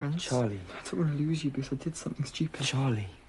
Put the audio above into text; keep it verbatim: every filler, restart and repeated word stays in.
friends. Charlie. I don't want to lose you because I did something stupid. Charlie.